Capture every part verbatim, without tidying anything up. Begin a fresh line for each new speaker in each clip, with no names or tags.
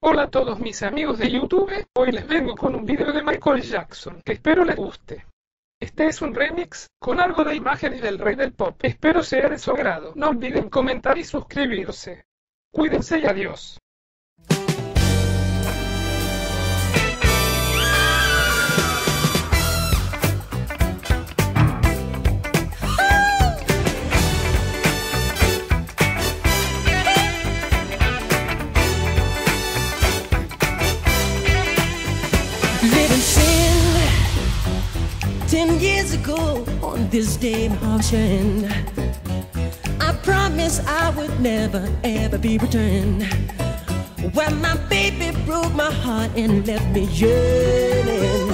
Hola a todos mis amigos de YouTube, hoy les vengo con un video de Michael Jackson, que espero les guste. Este es un remix, con algo de imágenes del rey del pop, espero sea de su agrado. No olviden comentar y suscribirse. Cuídense y adiós.
Living sin ten years ago on this day marching, I promised I would never ever be returned. When my baby broke my heart and left me yearning.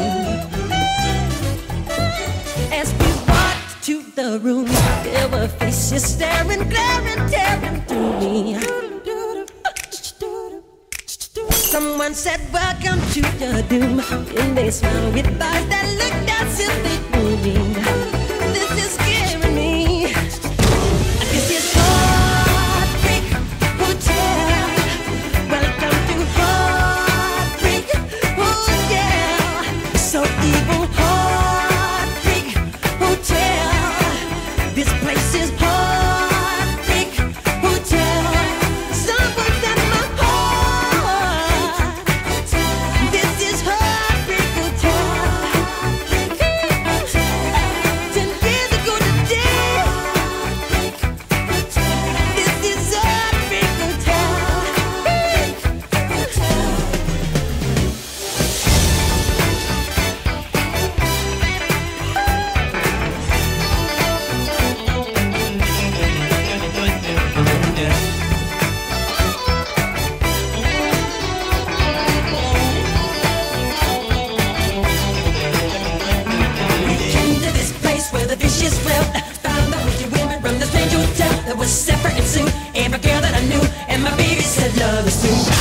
As we walked to the room, there were faces staring, glaring, tearing through me. Someone said, welcome to your doom. And they smiled with eyes that looked as if they knew me. This is scaring me. This is Heartbreak Hotel. Welcome to Heartbreak Hotel. So evil, Heartbreak Hotel. This place is Heartbreak Hotel. Someone's at my heart. This is Heartbreak Hotel. Ten years ago today. This is Heartbreak Hotel. Came to this place where the vicious dwelt. Found out wicked women from the strange hotel that was separate and soon. Every girl that I knew, and my baby said love is true.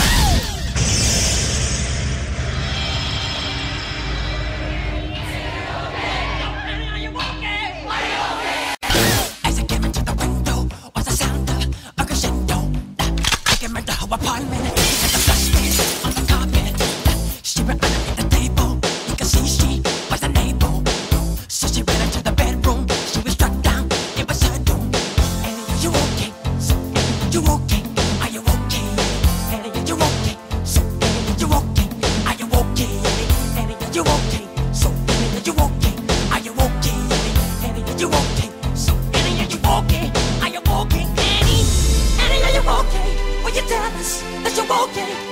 As I came into the window, was the sound of a crescendo. I came into her apartment, and the flush face on the carpet. She ran underneath the table, you can see she was unable. So she ran into the bedroom, she was struck down, it was her doom. Ellie, are you okay? So Ellie, are you okay? Are you okay? Ellie, are you okay? So Ellie, are you okay? Are you okay? Ellie, are you okay? So Ellie, are you okay? Are you okay? Ellie, are you okay? So Ellie, are you okay? Are you okay? Ellie, Ellie, are you okay? Will you tell us that you're okay?